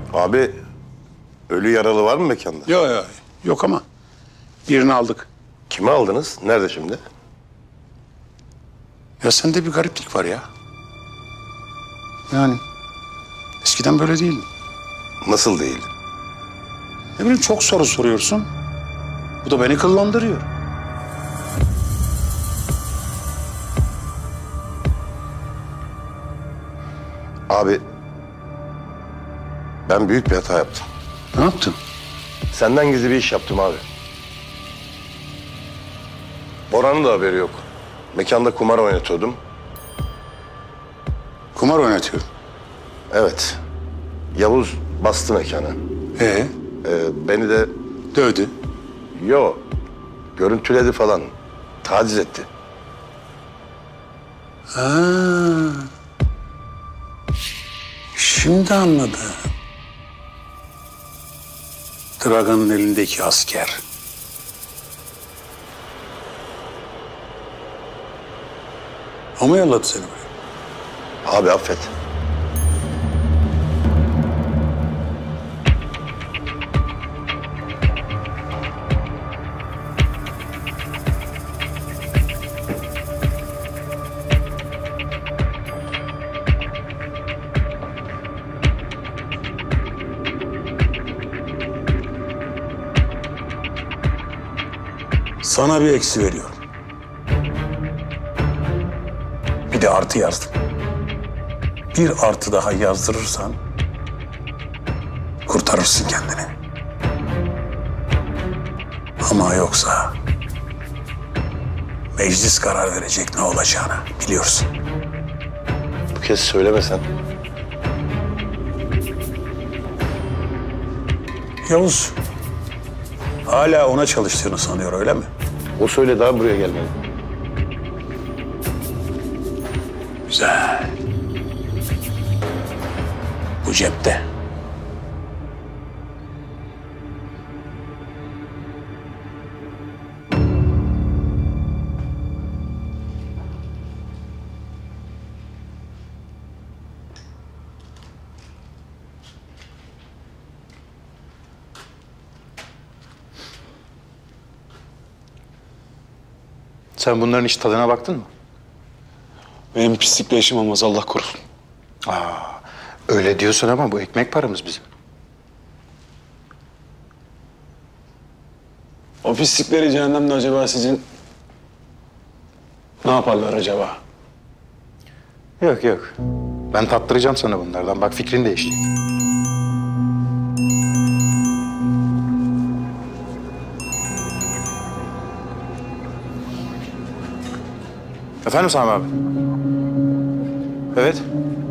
Abi, ölü yaralı var mı mekanda? Yok ama birini aldık. Kimi aldınız? Nerede şimdi? Ya sende bir gariplik var ya. Yani eskiden böyle değildin. Nasıl değil? Ne bileyim çok soru soruyorsun. Bu da beni kıllandırıyor. Abi, ben büyük bir hata yaptım. Ne yaptın? Senden gizli bir iş yaptım abi. Bora'nın da haberi yok. Mekanda kumar oynatıyordum. Kumar oynatıyor. Evet. Yavuz bastı mekanı. Beni de... Dövdü. Yo, görüntüledi falan. Taciz etti. Ha. Şimdi anladım. Dragan'ın elindeki asker. O mu yolladı seni buraya? Abi affet. Sana bir eksi veriyorum. Bir de artı yazdım. Bir artı daha yazdırırsan kurtarırsın kendini. Ama yoksa meclis karar verecek ne olacağını biliyorsun. Bu kez söylemesen. Yavuz hala ona çalıştığını sanıyor öyle mi? O söyledi abi buraya gelmeni. Güzel. Bu cepte. Sen bunların hiç tadına baktın mı? Benim pislikle işim olmaz, Allah korusun. Öyle diyorsun ama bu ekmek paramız bizim. O pislikleri cehennemde acaba sizin ne yaparlar acaba? Yok. Ben tattıracağım sana bunlardan. Bak fikrin değişti. Efendim Sami abi? Evet.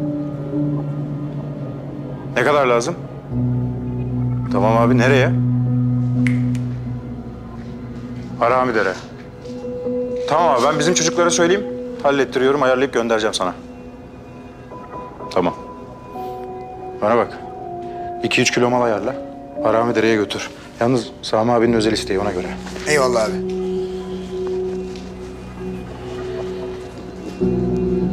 Ne kadar lazım? Tamam abi, nereye? Haramidere. Tamam abi, ben bizim çocuklara söyleyeyim. Hallettiriyorum, ayarlayıp göndereceğim sana. Tamam. Bana bak. 2-3 kilo mal ayarla. Haramidere'ye götür. Yalnız Sami abinin özel isteği, ona göre. Eyvallah abi.